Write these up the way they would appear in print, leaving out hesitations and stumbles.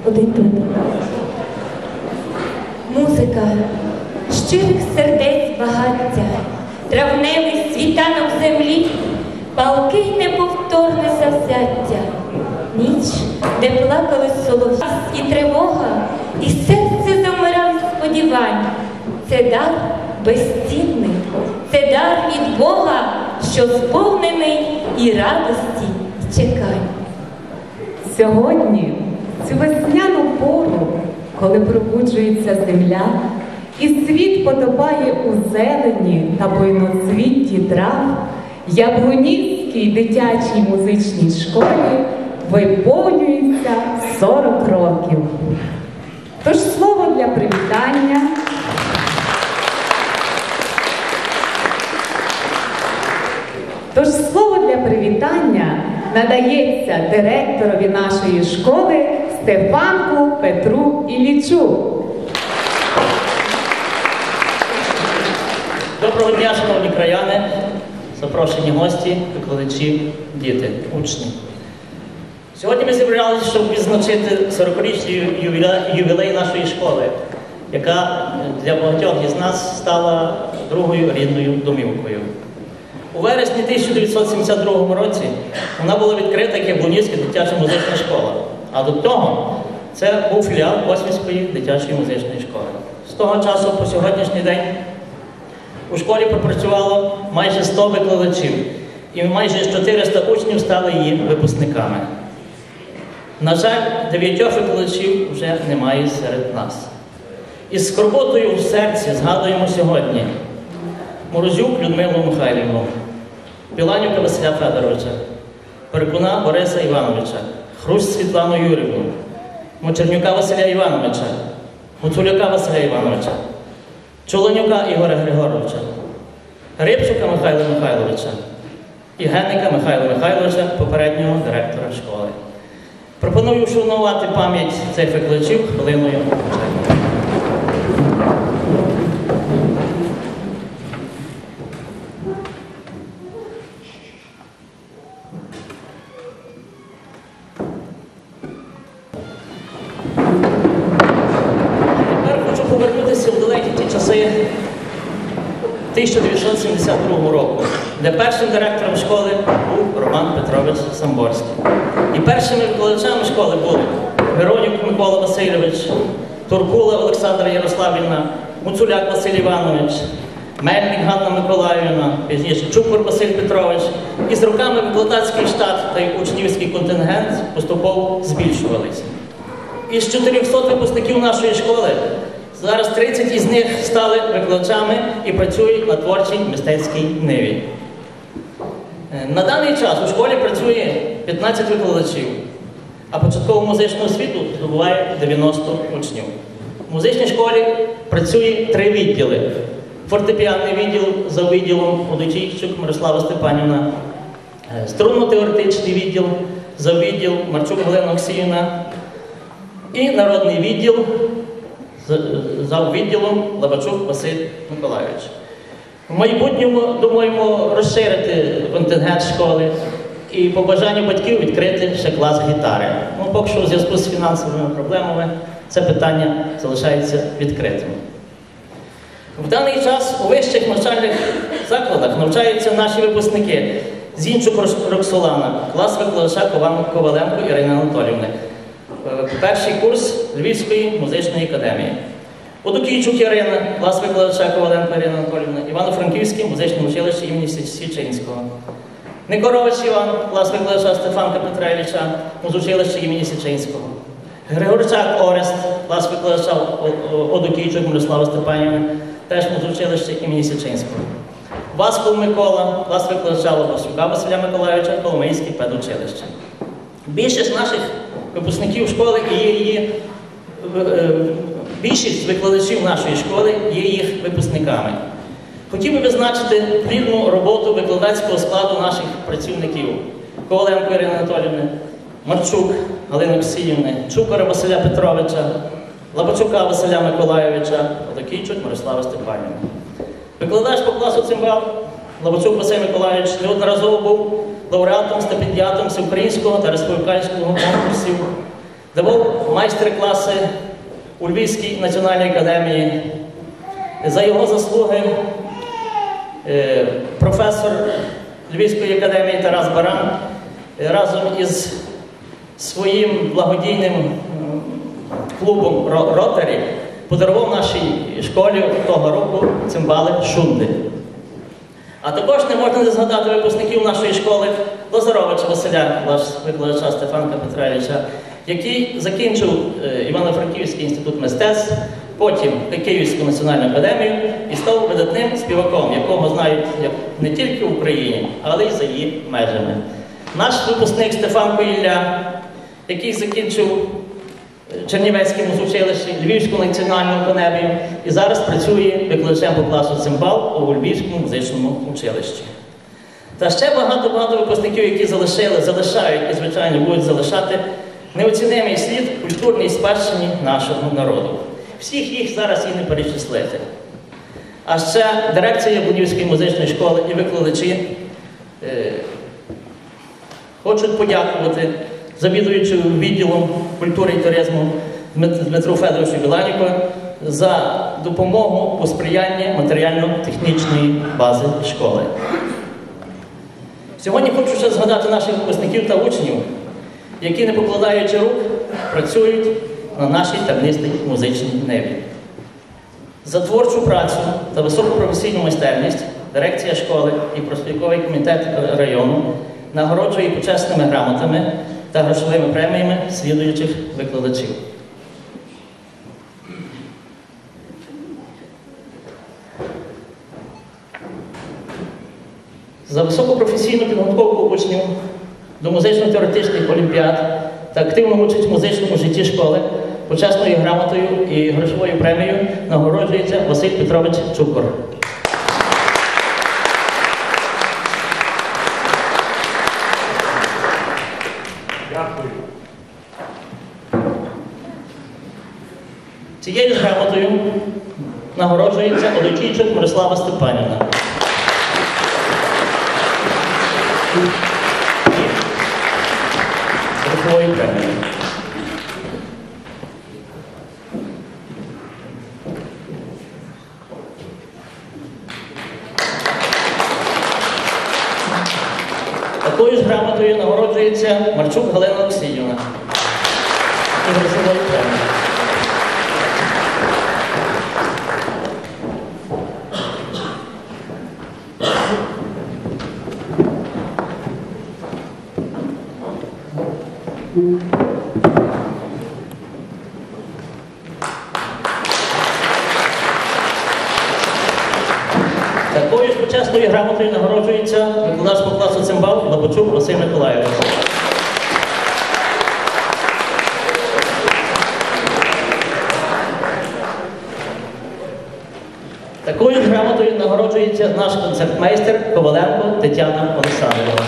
один тут. Музика щирих сердець багаття, травневий світанок землі, палки й неповторне завзяття, ніч, де плакали солов'ї і тривога, і серце замирав від сподівань. Це дар безцінний, це дар від Бога, що сповнений і радості, і чекань. Сьогодні, цю весняну пору, коли пробуджується земля, і світ потопає у зелені та буйноцвітті трав, Яблунівській дитячій музичній школі виповнюється 40 років. Тож слово для привітання надається директорові нашої школи Стефанку Петру Іллічу. Доброго дня, шановні краяни, запрошені гості, викладачі, діти, учні. Сьогодні ми зібралися, щоб відзначити 40-річний ювілей нашої школи, яка для багатьох із нас стала другою рідною домівкою. У вересні 1972 році вона була відкрита як Яблунівська дитяча музична школа, а до того це був філіал Косівської дитячої музичної школи. З того часу по сьогоднішній день у школі пропрацювало майже 100 викладачів, і майже 400 учнів стали її випускниками. На жаль, 9 викладачів вже немає серед нас. Із скорботою в серці згадуємо сьогодні Морозюк Людмилу Михайлівну, Біланюка Василя Федоровича, Перекуна Бориса Івановича, Хрусь Світлану Юрівну, Мочернюка Василя Івановича, Гуцуляка Василя Івановича, Чолонюка Ігоря Григоровича, Рибчука Михайла Михайловича і Генника Михайла Михайловича, попереднього директора школи. Пропоную вшанувати пам'ять цих викладачів хвилиною мовчання. Тепер хочу повернутися в далекі ті часи 1972 року, де першим директором школи був Роман Петрович Самборський. І першими викладачами школи були Геронюк Микола Васильович, Туркула Олександра Ярославівна, Гуцуляк Василь Іванович, Мельник Ганна Миколаївна, пізніше Чупор Василь Петрович. І з роками викладацький штат та й учнівський контингент поступово збільшувалися. Із 400 випускників нашої школи зараз 30 із них стали викладачами і працюють на творчій мистецькій ниві. На даний час у школі працює 15 викладачів, а початкову музичну освіту здобуває 90 учнів. В музичній школі працює 3 відділи. Фортепіанний відділ за відділом Одочійчук Мирослава Степанівна, струнно-теоретичний відділ за відділ Марчук Галина Олексіївна і народний відділ за відділом Лабачук Василь Миколайович. В майбутньому думаємо розширити контингент школи і по бажанню батьків відкрити ще клас гітари. Поки що у зв'язку з фінансовими проблемами це питання залишається відкритим. В даний час у вищих навчальних закладах навчаються наші випускники Зінчук Роксолана, клас викладача Коваленко Ірини Анатоліївни, перший курс Львівської музичної академії. Одокійчук Ярина, клас викладача Коваленко Ірини Анатоліївни, Івано-Франківське музичне училище імені Січинського. Никорович Іван, клас викладача Стефанка Петра Ілліча, музучилище імені Січинського. Григорчак Орест, клас викладача Одокійчук Мирослава Степанівни, теж музучилище імені Січинського. Васков Микола, клас викладача Лобасюка Василя Миколайовича, Коломийське педучилище. Більшість наших випускників школи більшість викладачів нашої школи є їх випускниками. Хотів би визначити плідну роботу викладацького складу наших працівників. Коваленко Ірини Анатоліївни, Марчук Галини Олексіївни, Чупора Василя Петровича, Лабачука Василя Миколайовича, Одокійчук Мирослава Степанівна. Викладач по класу цимбал Лабачук Василь Миколайович неодноразово був лауреатом, стипендіатом всеукраїнського та республіканського конкурсів давав майстер-класи у Львівській національній академії. За його заслуги професор Львівської академії Тарас Баран разом із своїм благодійним клубом «Ротарі» подарував нашій школі того року цимбали Шунди. А також не можна не згадати випускників нашої школи Лазаровича Василя, викладача Стефанка Петровича, який закінчив Івано-Франківський інститут мистецтв, потім Київську національну академію і став видатним співаком, якого знають не тільки в Україні, але й за її межами. Наш випускник Стефанко Ілля, який закінчив Чернівецьке музучилище, Львівську національну академію і зараз працює викладачем по класу цимбал у Львівському музичному училищі. Та ще багато випускників, які залишають і, звичайно, будуть залишати неоцінимий слід в культурній спадщині нашого народу. Всіх їх зараз і не перечислити. А ще дирекція Яблунівської музичної школи і викладачі хочуть подякувати завідуючому відділом культури і туризму Дмитру Федоровичу Біланіку за допомогу у сприянні матеріально-технічної бази школи. Сьогодні хочу ще згадати наших випускників та учнів, які, не покладаючи рук, працюють на нашій тернистій музичній ниві. За творчу працю та високу професійну майстерність дирекція школи і профспілковий комітет району нагороджує почесними грамотами та грошовими преміями слідуючих викладачів. За високу професійну підготовку учнів до музично-теоретичних олімпіад та активну участь в музичному житті школи почесною грамотою і грошовою премією нагороджується Василь Петрович Чукор. Дякую. Цією ж грамотою нагороджується Олечійчук Мирослава Степанівна. Грошовою премією. Такою ж грамотою нагороджується Марчук Галина Олексіївна. Грошовою премією. Такою ж почесною грамотою нагороджується викладач по класу цимбал Лабачук Василь Миколайович. Такою ж грамотою нагороджується наш концертмейстер Коваленко Тетяна Олександрівна.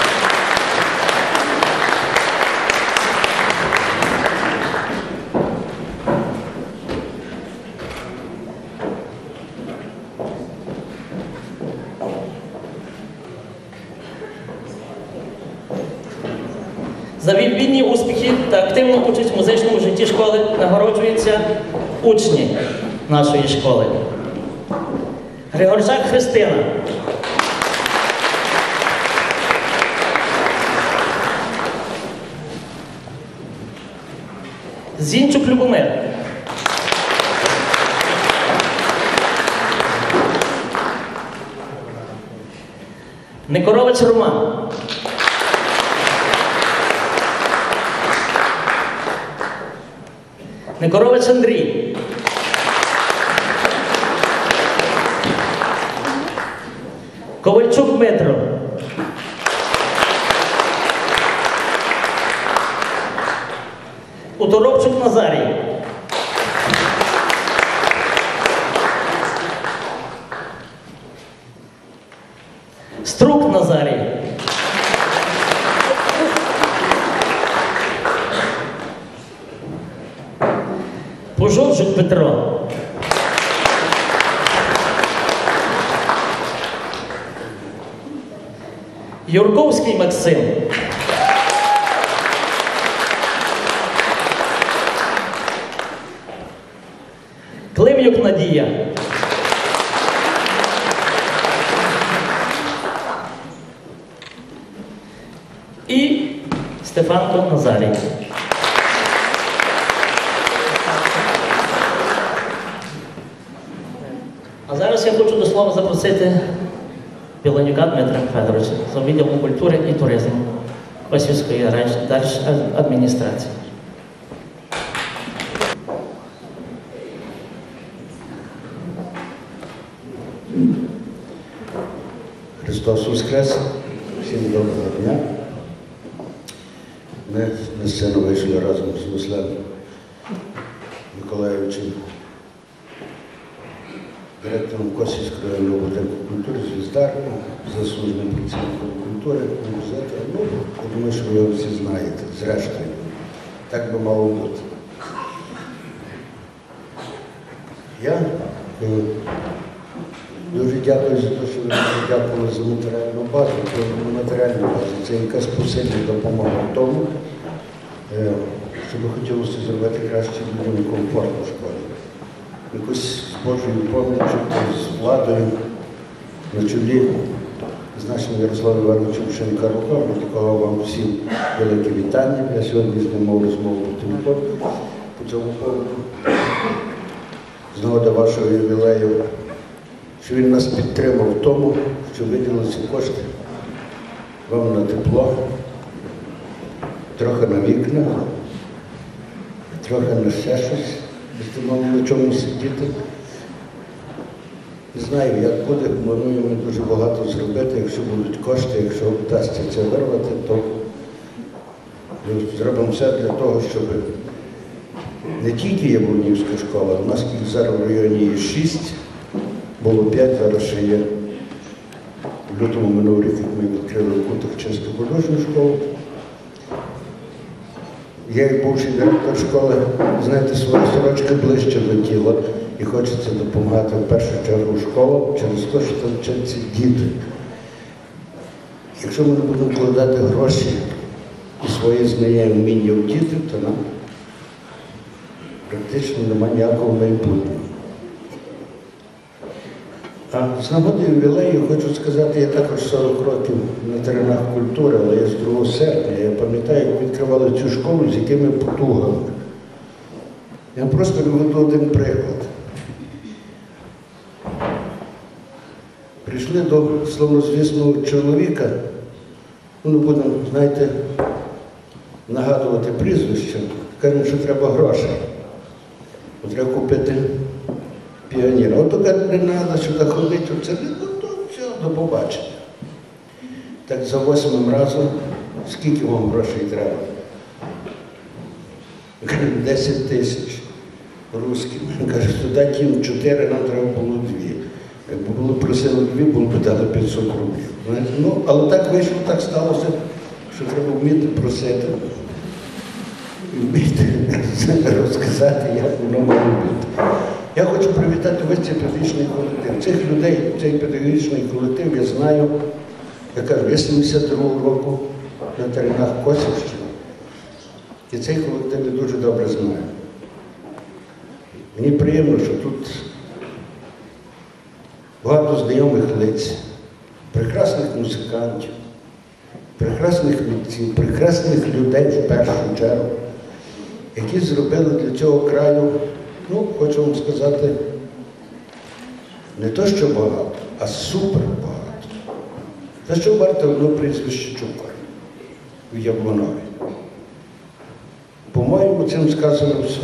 За відмінні успіхи та активну участь в музичному житті школи нагороджуються учні нашої школи. Григорчак Христина. Зінчук Любомир. Никорович Роман. Никорович Андрій. Ковальчук Дмитро. Уторопчук Назарій. Струк Назарій. Пожовчук Петро. Юрковський Максим. Єреміюк Надія. І Стефанко Назарій. А зараз я хочу до слова запросити Білонюка Дмитра Федоровича з відділом культури і туризму Косівської держадміністрації. Христос Воскрес! Всім доброго дня! Ми на сцену вийшли разом з Василем Миколайовичем, директором Косівського районного будинку культури, звіздарем, заслуженим працівником культури, композитором. Ну, я думаю, що ви його всі знаєте, зрештою. Так би мало бути. Я дуже дякую за те, що ви дякували за матеріальну базу. Це матеріальна база, це якась посильна допомога в тому, що би хотілося зробити краще людям комфортно в школі. Якось з Божою поміччю, з владою на чолі з нашим Ярославом Івановичем Шинкаруком, від якого вам всім велике вітання. Я сьогодні з ним мав розмову по телефону по цьому поводу. З нагоди вашого ювілею, що він нас підтримав в тому, що виділилися кошти вам на тепло, трохи на вікна, трохи на ще щось, щоб мали на чому сидіти. Не знаю, як буде, плануємо дуже багато зробити, якщо будуть кошти, якщо вдасться це вирвати, то ми зробимо все для того, щоб не тільки Яблунівська школа, у нас їх зараз в районі є 6, було 5, зараз ще є. В лютому минулого року ми відкрили в Кутах чисто художню школу. Я, як бувший директор школи, знаєте, своя сорочка ближче до тіла і хочеться допомагати в першу чергу школам через те, що там вчаться діти. Якщо ми не будемо вкладати гроші і свої знання і вміння в дітей, то нам практично немає ніякого майбутнього. А з нагоди ювілею хочу сказати, я також 40 років на теренах культури, але я з 2 серпня. Я пам'ятаю, як відкривали цю школу, з якими потугами. Я просто наведу один приклад. Прийшли до славнозвісного чоловіка, ну, будемо, знаєте, нагадувати прізвище, кажуть, що треба грошей. Треба купити піоніра. От така не треба сюди ходити, оце не то, все, до побачення. Так за 8-м разом, скільки вам грошей треба? 10 тисяч русських. Каже, туди тім 4, нам треба було 2. Якби було просили 2, було б дали 500 рублів. Ну, але так вийшло, так сталося, що треба вміти просити. І вміти розказати, як воно має бути. Я хочу привітати весь цей педагогічний колектив. Цих людей, цей педагогічний колектив я знаю, я кажу, я 72-го року на теренах Косівщини. І цей колектив я дуже добре знаю. Мені приємно, що тут багато знайомих лиць, прекрасних музикантів, прекрасних митців, прекрасних людей в першу чергу, які зробили для цього краю, ну, хочу вам сказати, не то, що багато, а супер багато. За що варто одно прізвище Чукар в Яблунові? По-моєму, цим сказано все.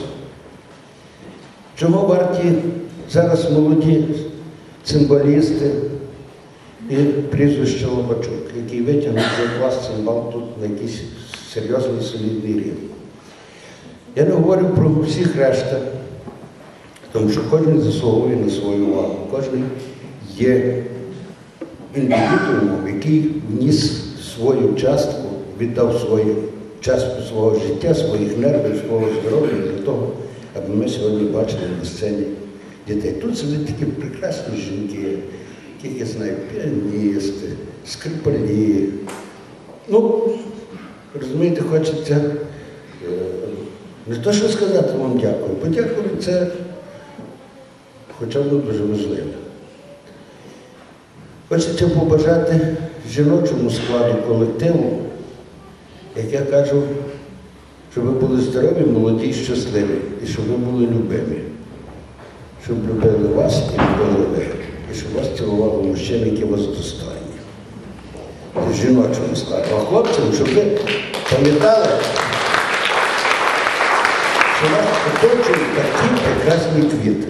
Чого варті зараз молоді цимбалісти і прізвище Лобачук, який витягнув цей клас цимбал тут на якийсь серйозний, солідний рівень. Я не говорю про всіх решта, тому що кожен заслуговує на свою увагу, кожен є індивідуумом, який вніс свою частку, віддав свою частку свого життя, своїх нервів, свого здоров'я для того, аби ми сьогодні бачили на сцені дітей. Тут сидять такі прекрасні жінки, яких я знаю, піаністи, скрипалі. Ну, розумієте, хочеться не то, що сказати вам дякую, подякую це хоча воно дуже важливе. Хочеться побажати жіночому складу колективу, як я кажу, щоб ви були здорові, молоді і щасливі, і щоб ви були любимі. Щоб любили вас і любили ви. І щоб вас цілували мужчини, які вас достойні. Це жіночому складу. А хлопцям, щоб ви пам'ятали, що вас оточують такі прекрасні квіти.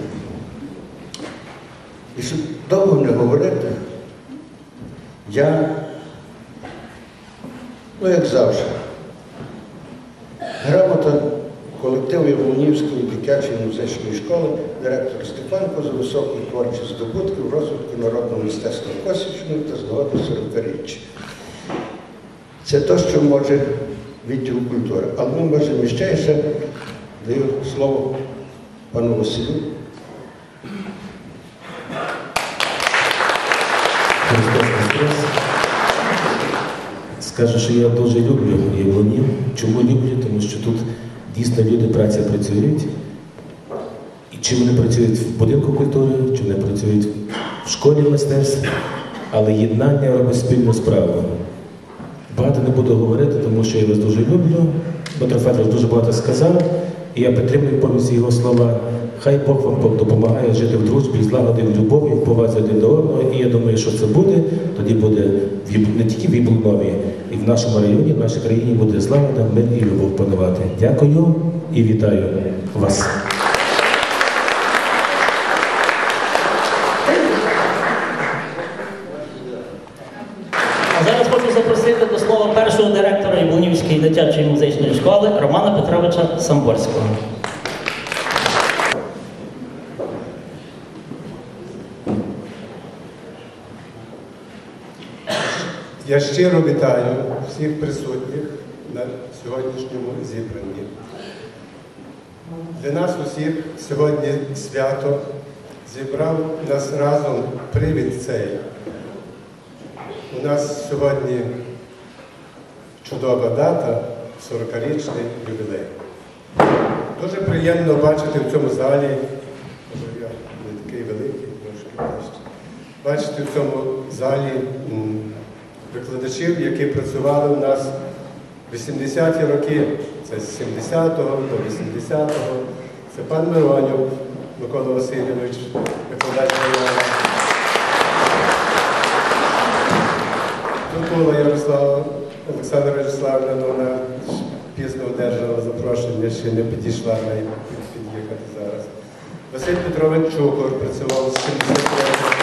І щоб довго не говорити, я, як завжди, грамота колективу Яблунівської дитячої музичної школи, директор Стефанко за високі творчі здобутки в розвитку народного мистецтва Косівщини та з нагоди 40-річчя. Це те, що може відділ культури. Але ми можемо ще даю слово пану Василю. Скажу, що я дуже люблю Яблунів. Чому люблю? Тому що тут дійсно люди працюють. І чи вони працюють в будинку культури, чи вони працюють в школі мистецтв, але єднання робить спільну справу. Багато не буду говорити, тому що я вас дуже люблю. Дмитро Федорович дуже багато сказав, і я підтримую повністю його слова. Хай Бог вам допомагає жити в дружбі, злагоді, в любові, в повазі один до одного. І я думаю, що це буде. Тоді буде не тільки в Яблунові, і в нашому районі, в нашій країні буде злагода, мир і любов панувати. Дякую і вітаю вас. А зараз хочу запросити до слова першого директора Яблунівської дитячої музичної школи Романа Петровича Самборського. Я щиро вітаю всіх присутніх на сьогоднішньому зібранні. Для нас усіх сьогодні свято зібрав нас разом привід цей. У нас сьогодні чудова дата, 40-річний ювілей. Дуже приємно бачити в цьому залі, я не такий великий, трошки, бачити в цьому залі викладачів, які працювали у нас в 80-ті роки, це з 70-го до 80-го. Це пан Миронюк Микола Васильович, викладач району. Туркула Ярослава Олександра Вячеславівна, вона пізно одержала запрошення, ще не підійшла на під'їхати зараз. Василь Петрович Чукор працював з 70-го.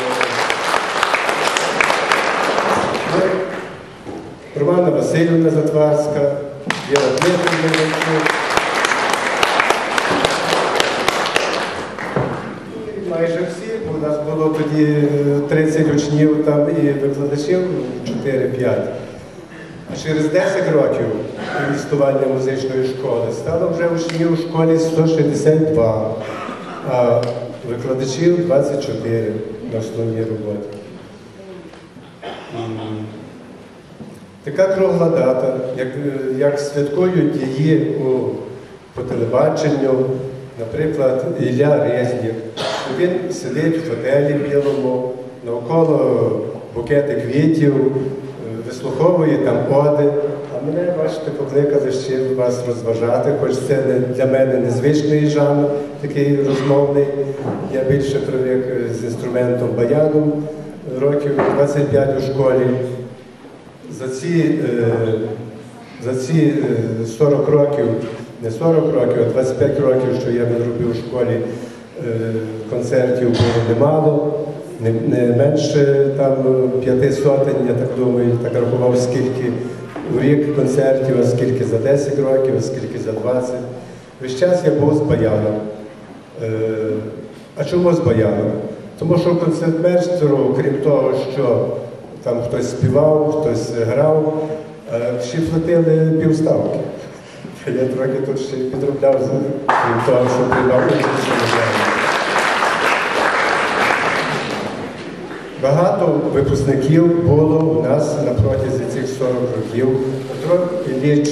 Романа Васильівна Затварська, Віра Дмитрівна. Майже всі, бо у нас було тоді 30 учнів там і викладачів 4-5. А через 10 років існування музичної школи стало вже учнів у школі 162, а викладачів 24 на основній роботі. Така кругла дата, як святкують її по телебаченню, наприклад, Ілля Резнік. Він сидить в готелі білому, навколо букети квітів, вислуховує там оди. А мене, бачите, покликали ще вас розважати, хоч це для мене незвичний жанр, такий розмовний. Я більше привик з інструментом баяном, років 25 у школі. За ці 40 років, не 40 років, а 25 років, що я відробив у школі, концертів було немало, не менше там 500, я так думаю, так рахував, скільки у рік концертів, а скільки за 10 років, а скільки за 20. Весь час я був з баяном. А чому з баяном? Тому що концертмейстеру, крім того, що там хтось співав, хтось грав, ще платили півставки. Я трохи тут ще підробляв, крім того, що приймав участь. Багато випускників було у нас на протязі цих 40 років. Петро Ілліч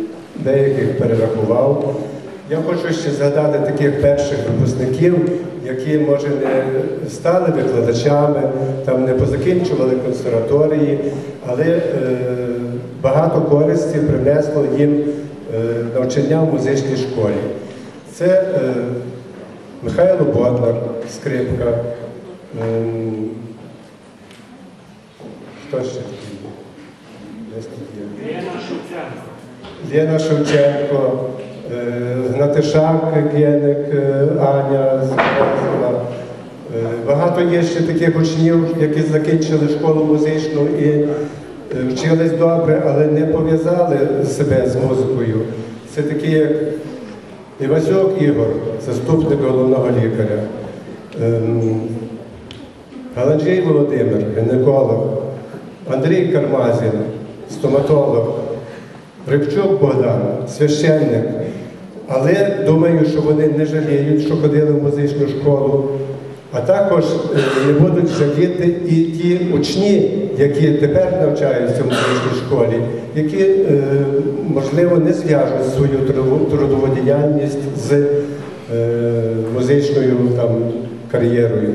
деяких перерахував. Я хочу ще згадати таких перших випускників, які, може, не стали викладачами, там не позакінчували консерваторії, але багато користі принесло їм навчання в музичній школі. Це Михайло Бодлар, скрипка, хто ще такий? Лена Шевченко, Гнатишак, Геник, Аня Зверзова. Багато є ще таких учнів, які закінчили школу музичну і вчились добре, але не пов'язали себе з музикою. Це такі, як Івасюк Ігор, заступник головного лікаря, Галанджій Володимир, гінеколог, Андрій Кармазін, стоматолог, Рибчук Богдан, священник. Але думаю, що вони не жаліють, що ходили в музичну школу, а також не будуть жаліти і ті учні, які тепер навчаються в музичній школі, які, можливо, не зв'яжуть свою трудову діяльність з музичною кар'єрою.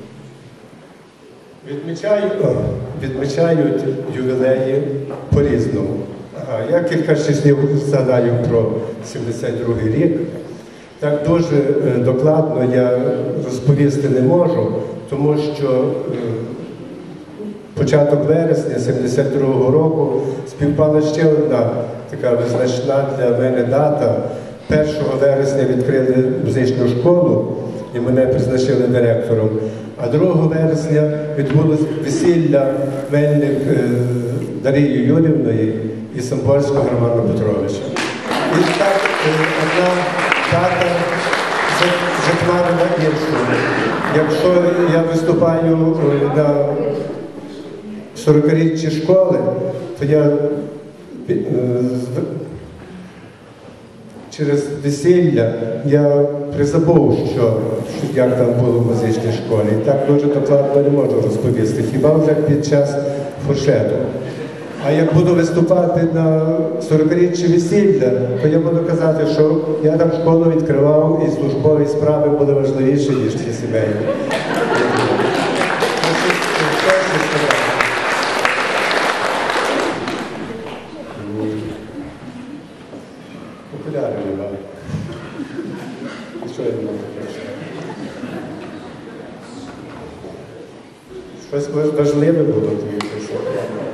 Відмічають ювілеї по-різному. Я кілька слів згадаю про 72-й рік. Так дуже докладно я розповісти не можу, тому що початок вересня 72-го року співпала ще одна така визначна для мене дата. 1 вересня відкрили музичну школу і мене призначили директором, а 2 вересня відбулось весілля Мельник Дарії Юрівної і Самборського Романа Петровича. І так одна дата затмарила іншу. Якщо я виступаю на 40-річчі школи, то я через весілля я призабув, як там було в музичній школі. І так дуже докладно не можу розповісти, хіба вже під час фуршету. А як буду виступати на 40-річчі весілля, то я буду казати, що я там школу відкривав і службові справи були важливіші, ніж ці сімейні. Популяри немає. Що я не можу прочитати? Щось важливе було тобі писати.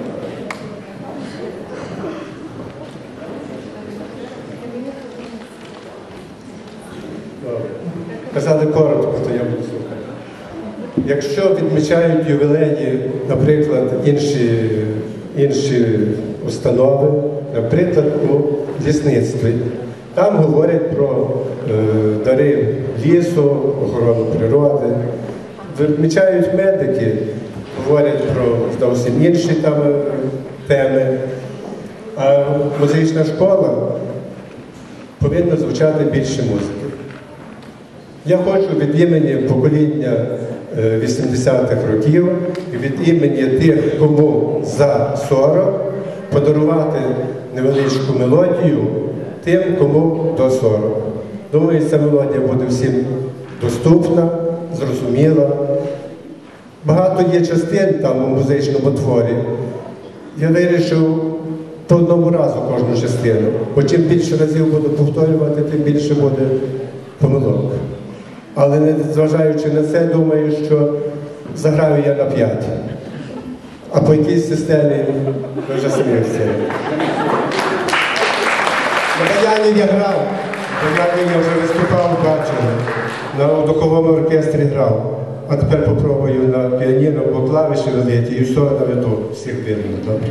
Казали коротко, то я буду слухати. Якщо відмічають ювілеї, наприклад, інші установи, наприклад, у лісництві, там говорять про дари лісу, охорону природи. Відмічають медики, говорять про зовсім інші теми. А музична школа повинна звучати більше музики. Я хочу від імені покоління 80-х років і від імені тих, кому за 40, подарувати невеличку мелодію тим, кому до 40. Думаю, ця мелодія буде всім доступна, зрозуміла. Багато є частин там у музичному творі. Я вирішив по одному разу кожну частину, бо чим більше разів буду повторювати, тим більше буде помилок. Але не зважаючи на це, думаю, що заграю я на 5. А по якійсь системі ви вже самі оцінюєте. На баяні я грав, на баяні я вже виступав, бачили, на духовому оркестрі грав. А тепер попробую на піаніно, бо клавіші великі і все наведу, всіх видно. Добре?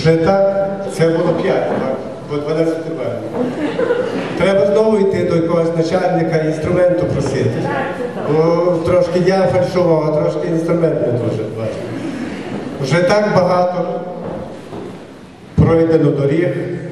Вже так, це було 5, так? Бо 12 триває. Треба знову йти до якогось начальника інструменту просити. Бо трошки я фальшував, а трошки інструмент не дуже. Вже так багато пройдено доріг,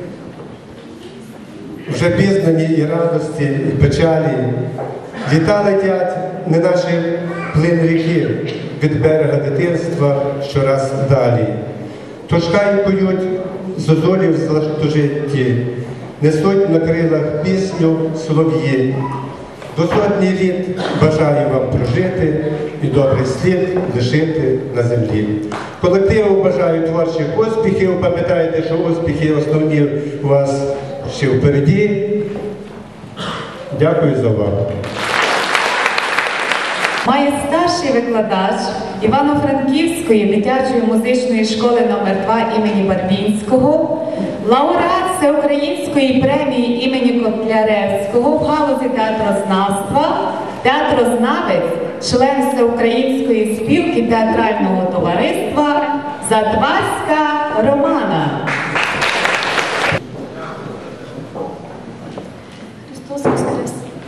вже пізнані і радості, і печалі. Літа летять, не наші плин ріки від берега дитинства щораз далі. Тож хай поють зозулів златожитті, несуть на крилах пісню солов'ї. До сотні літ бажаю вам прожити і добрий слід лишити на землі. Колективу бажаю творчих успіхів. Пам'ятайте, що успіхи основні у вас ще впереді. Дякую за увагу. Має старший викладач Івано-Франківської дитячої музичної школи номер 2 імені Барвінського, лауреат Всеукраїнської премії імені Котляревського в галузі театрознавства, театрознавець, член Всеукраїнської спілки театрального товариства Задваська Романа. Христос Воскрес!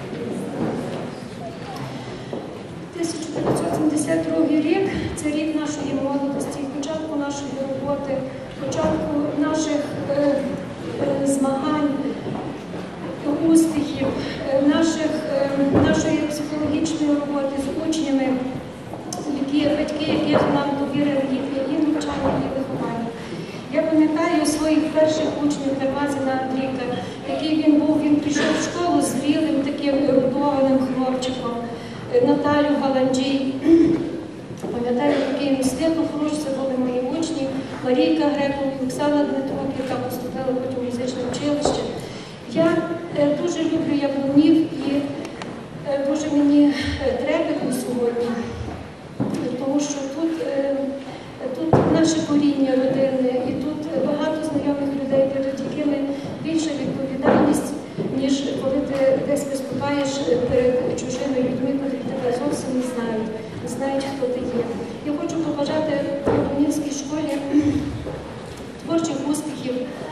1972 рік – це рік нашої молодості, початку нашої роботи, початку наших змагань, успіхів, нашої психологічної роботи з учнями, батьки, яких нам довірили її навчання і виховання. Я пам'ятаю своїх перших учнів Кармазіна Андрійка, який він був, він прийшов в школу зрілим, таким ерудованим хлопчиком, Наталю Галанджій. Пам'ятаю, який Мстило Фруш, це були мої учні, Марійка Греков, Оксана Дмитрук, яка поступила потім в музичне училище. Я дуже люблю Яблунів і дуже мені трепетно сьогодні, тому що тут наше коріння родинне, і тут багато знайомих людей, перед якими більша відповідальність, ніж коли ти десь виступаєш перед чужими людьми, котрі тебе зовсім не знають, хто ти є. Я хочу побажати в Яблунівській школі творчих успіхів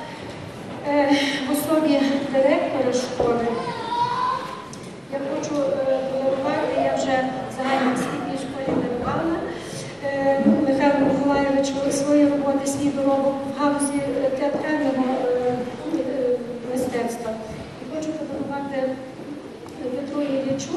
в особі директора школи. Я хочу подарувати, я вже в загальноосвітній школі дарувала Михайлу Миколаєвичу свої роботи, свій доробок в галузі театрального мистецтва. І хочу подарувати Петру Іллічу,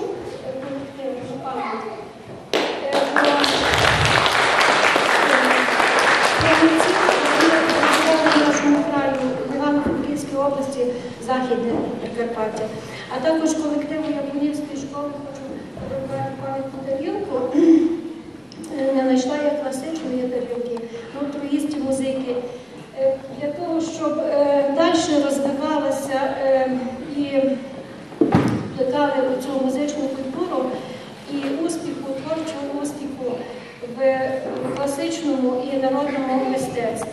нашому краю, в Івано-Франківській області, Західне Прикарпаття. А також колективу Яблунівської школи хочу подарувати пам'ятну тарілку. Не знайшла я класичної тарілки, альтруїстів музики. Для того, щоб далі розвивалася і плекали цю музичну культуру і успіху, творчого успіху в класичному і народному мистецтві.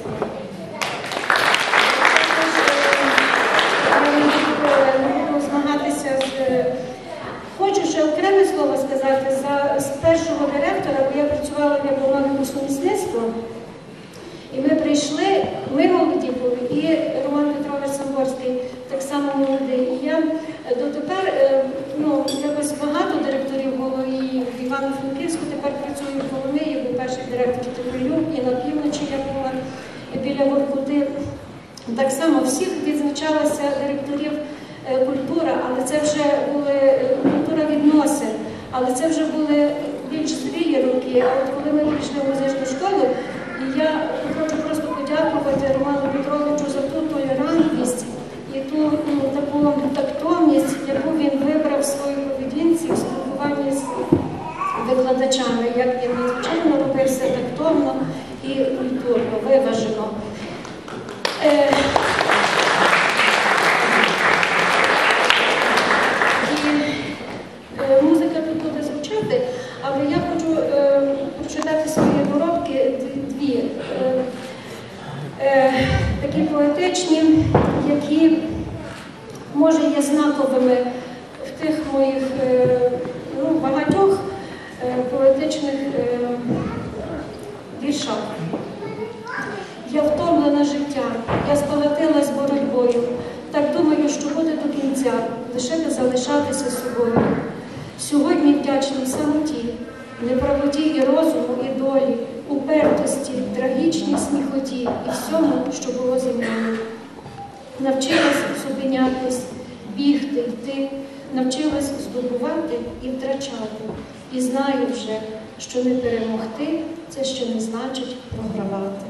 Буду змагатися з... Хочу ще окреме слово сказати з першого директора, бо я працювала в економіку сумісництва. І ми прийшли, ми молоді були, і Роман Петрович Самборський так само молодий. І я дотепер, якось багато директорів було, і в Івано-Франківську тепер працюю в Коломиї, був перший директор Тепелюк, і на півночі я була біля Воркути. Так само всіх відзначалася директорів культура, але це вже були культура відносин, але це вже були більш зрілі роки. А от коли ми прийшли в музичну школу, і я хочу просто подякувати Роману Петровичу за ту толерантність і ту таку тактовність, яку він вибрав в своїй поведінці, в спілкуванні з викладачами, як він надзвичайно робив все тактовно і культурно, виважено. Музика тут буде звучати, але я хочу прочитати свої доробки дві, такі поетичні, які, може, є знаковими в тих моїх багатьох поетичних віршах. Я втомлена життям, я збагатилась боротьбою. Так думаю, що буде до кінця, лише би залишатися собою. Сьогодні вдячний самоті, неправоті і розуму, і долі, упертості, трагічній сміхоті і всьому, що було зі мною. Навчилась зупинятись, бігти, йти, навчилась здобувати і втрачати. І знаю вже, що не перемогти – це ще не значить програвати.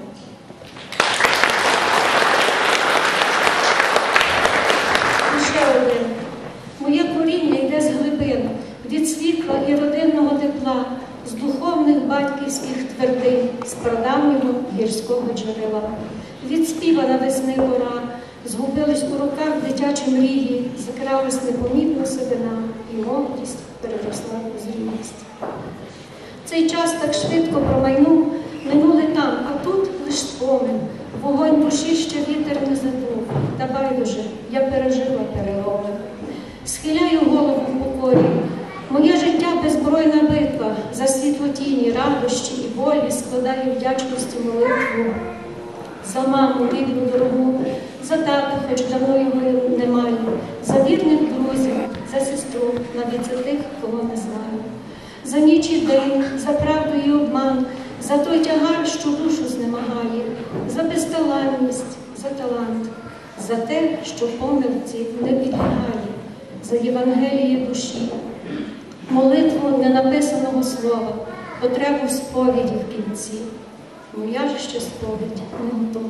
І ще один. Моє коріння йде з глибин, від світла і родинного тепла, з духовних батьківських твердинь, з прадавнього гірського джерела. Від співа на весни пора, згубились у руках дитячі мрії, закралась непомітно сивина, і молодість переросла у зрілість. Цей час так швидко промайнув, минули там, а тут лиш спомин. Вогонь душі ще вітер не задув, та байдуже, я пережила переломи. Схиляю голову в покорі, моє життя беззбройна битва, за світло тіні, радощі і болі складаю вдячності молитву. За маму, рідну, дорогу, за тата, хоч давно його немає, за вірних друзів, за сестру, навіть за тих, кого не знаю. За ніч і день, за правду і обман, за той тягар, що душу знемагає, за безталанність, за талант, за те, що помилці не підлягає, за Євангеліє душі, молитву ненаписаного слова, потребу сповіді в кінці. Моя ж ще сповідь не готова.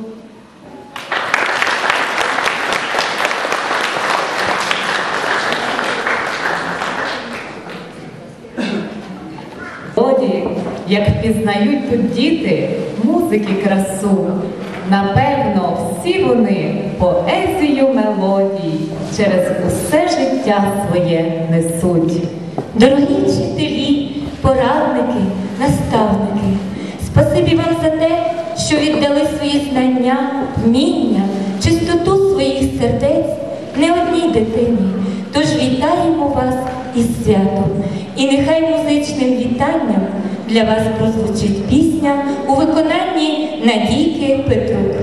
Тоді, як впізнають тут діти музики красу, напевно, всі вони поезію мелодій через усе життя своє несуть. Дорогі вчителі, порадники, наставники, спасибі вам за те, що віддали свої знання, вміння, чистоту своїх сердець не одній дитині. Тож вітаємо вас із святом. І нехай музичним вітанням для вас прозвучить пісня у виконанні Надійки Петрук.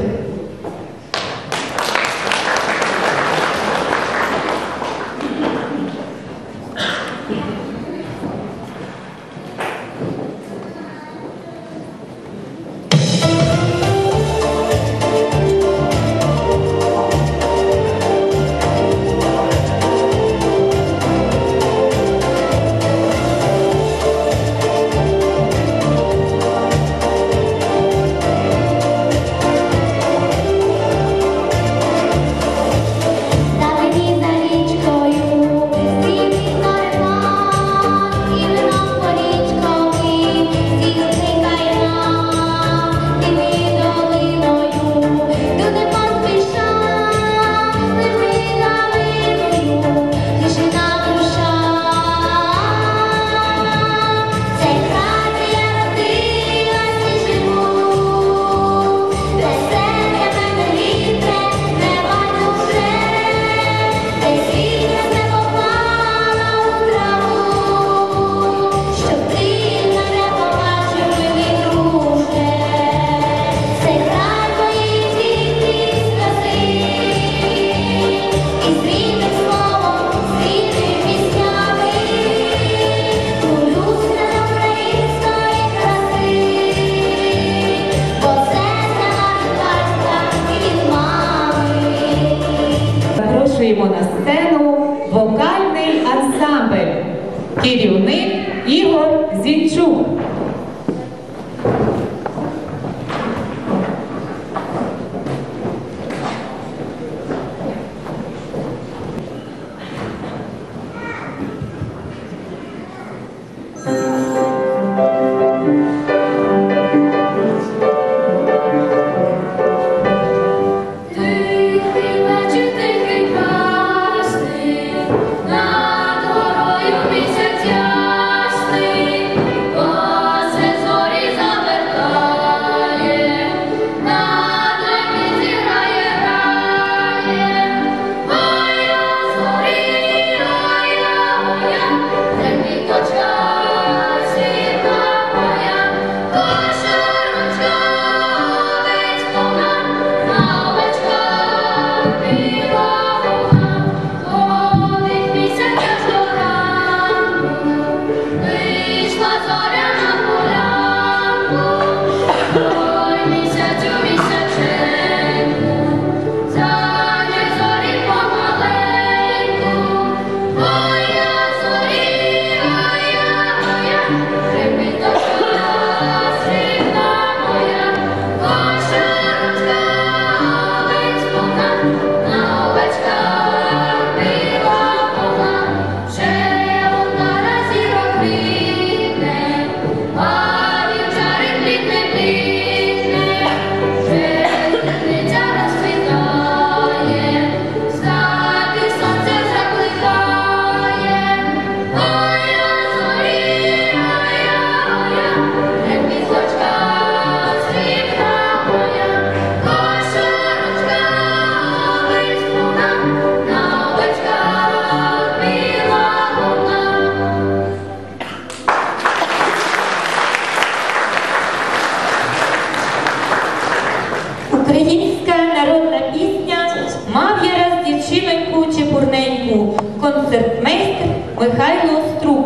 концертмейстер Михайло Острук.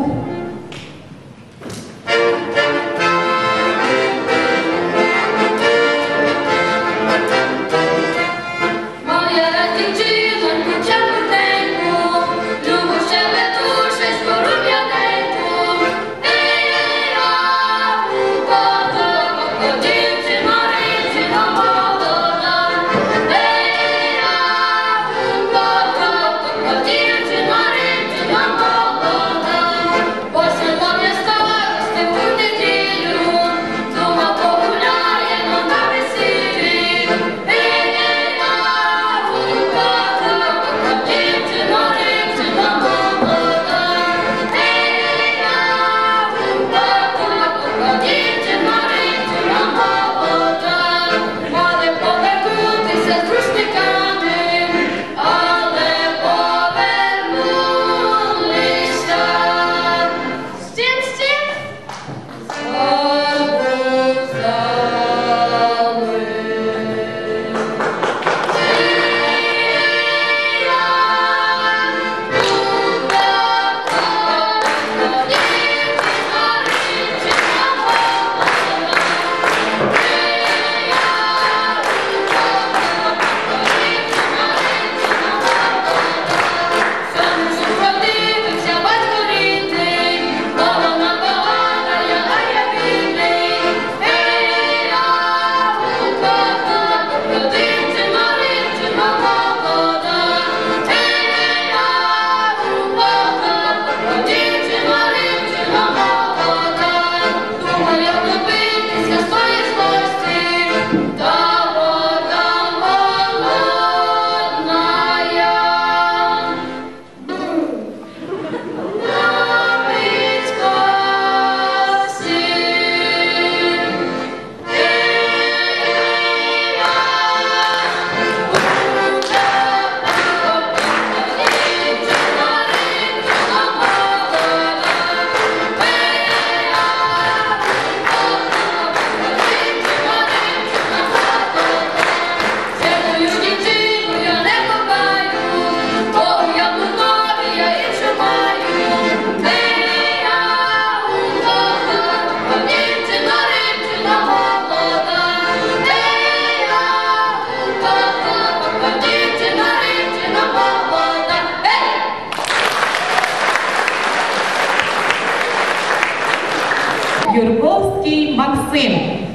Юрковський Максим.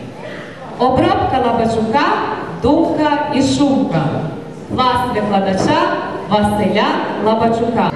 Обробка Лабачука «Думка і шумка». Клас викладача Василя Лабачука.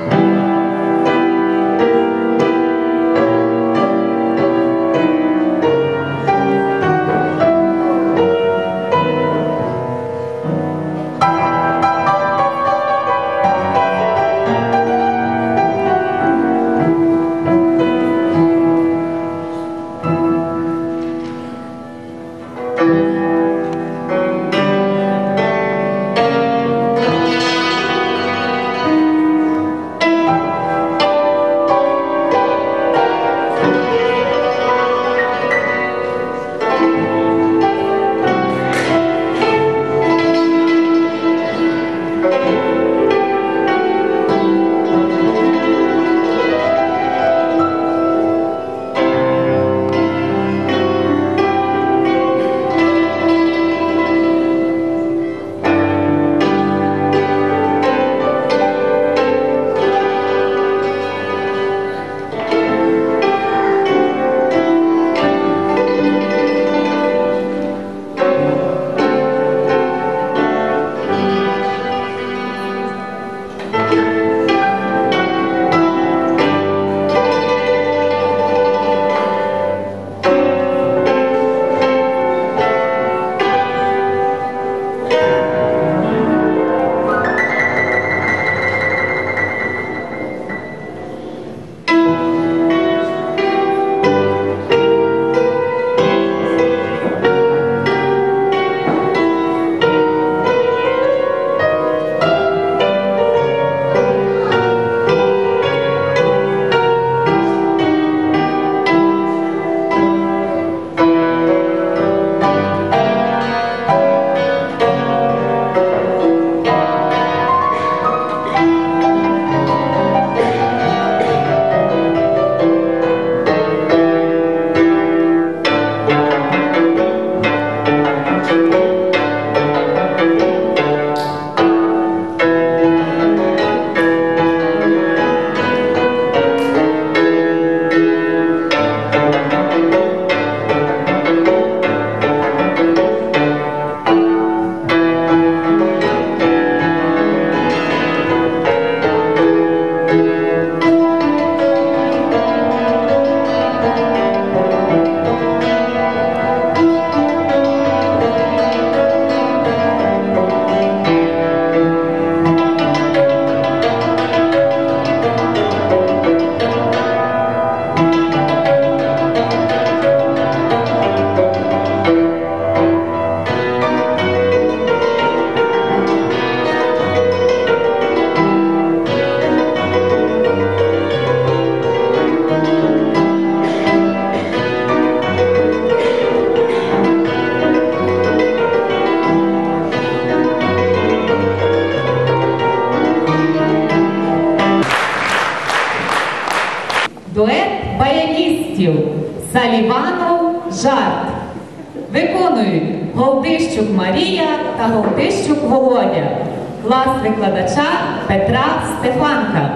Саліванов жарт. Виконують Голдищук Марія та Голдищук Володя. Клас викладача Петра Стефанка.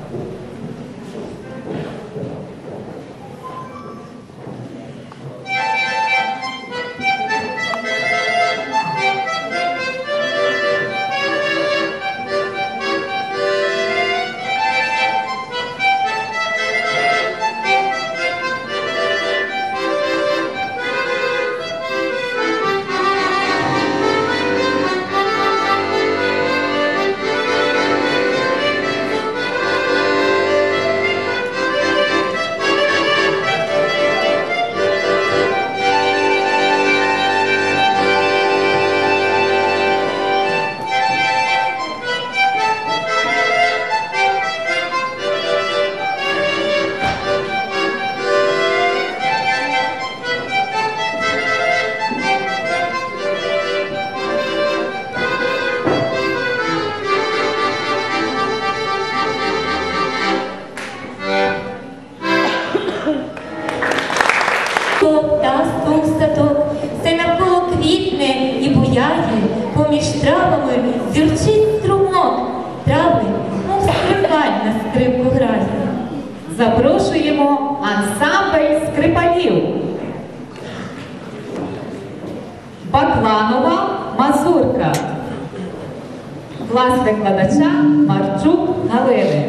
Та стук садок, все навколо квітне і буяє, поміж травами зюрчить струмок, трави, мов скрипаль на скрипку грає. Запрошуємо ансамбль скрипалів. Бакланова Мазурка. Клас викладача Марчук Галини.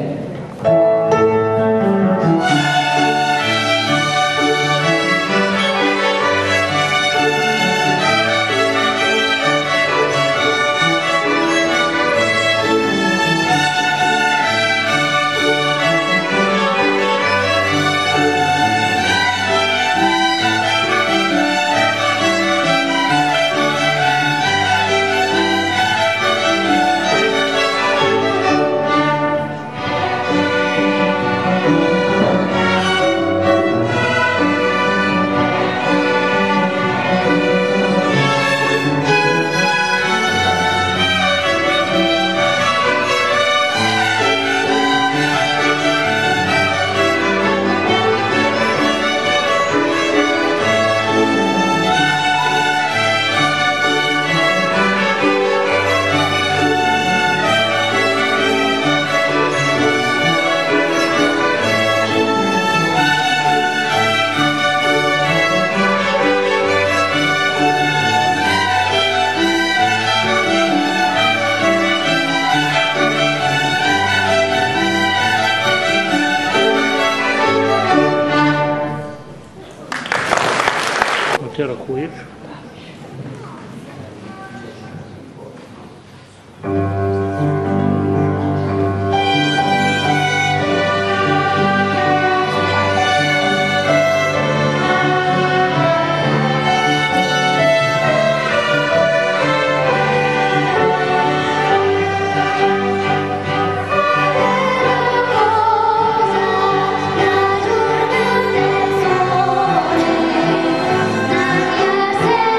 Ти рахуєш? Nam ja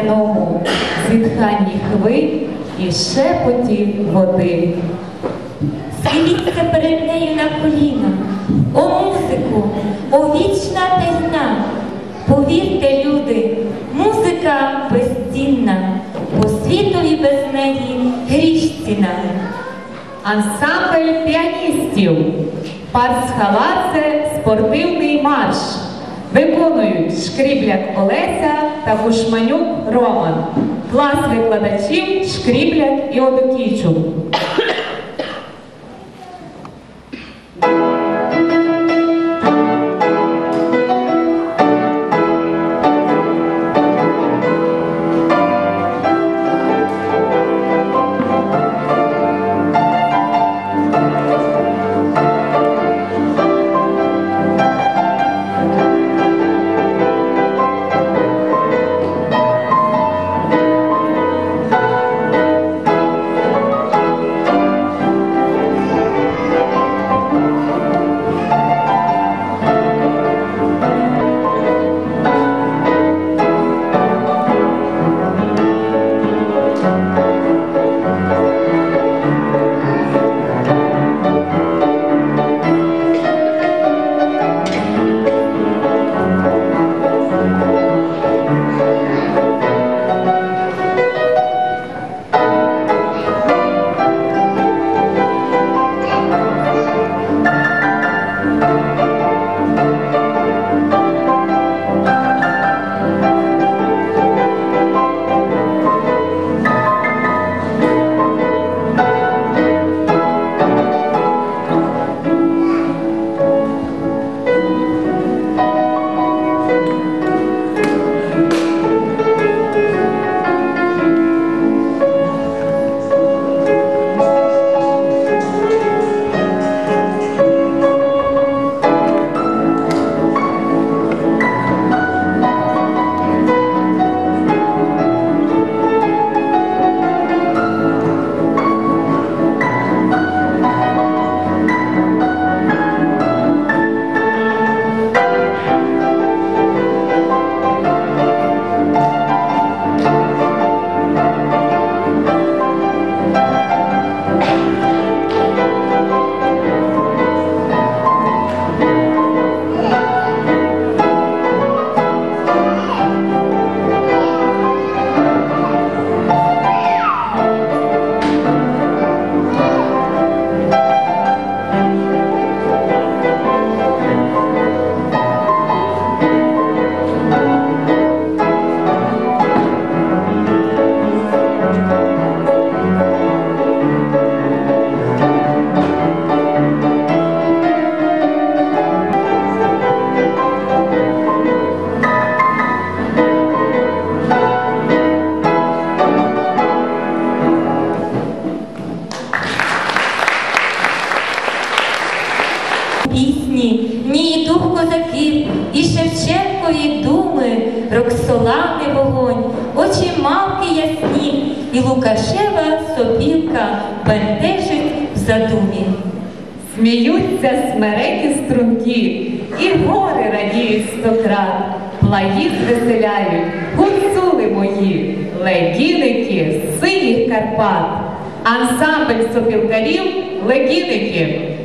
весняному, зітханні хвиль і шепоті води. Схиліться перед нею на коліна, о музику, о вічна тайна. Повірте, люди, музика безцінна, по світові без неї гріш ціна. Ансамбль піаністів. Парцхаладзе спортивний марш. Виконують Шкрібляк Олеся та Бушманюк Роман. Клас викладачів Шкрібляк і Одокійчук. Пісні, ні, дух козаків, і Шевченкові думи, Роксолани вогонь, очі мавки ясні, і Лукашева сопілка бентежить в задумі. Сміються смереки струнки, і гори радіють стократ. Плаї звеселяють, гуцули мої, легіники з синіх Карпат. Ансамбль сопілкарів легіники.